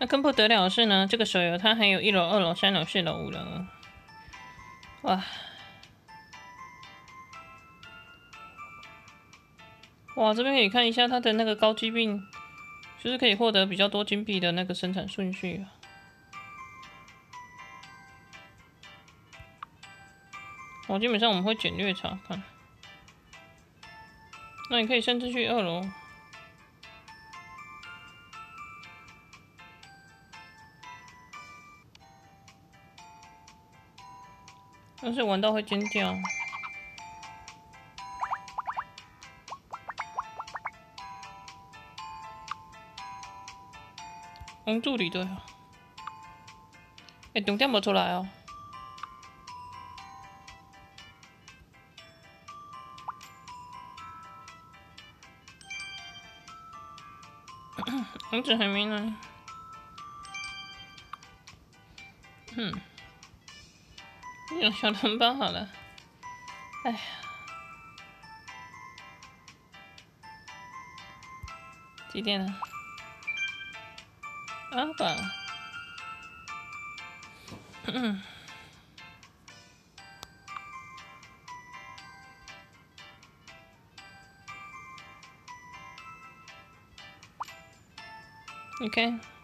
那更不得了的是呢，这个手游它还有1楼、2楼、3楼、4楼、5楼，哇！哇，这边可以看一下它的那个高级病，就是可以获得比较多金币的那个生产顺序啊。基本上我们会简略查看。那你可以甚至去2楼。但是玩到会尖叫。助理对啊。重点无出来哦。王子还没来。用小笼包好了。哎呀，几点了？啊吧。OK。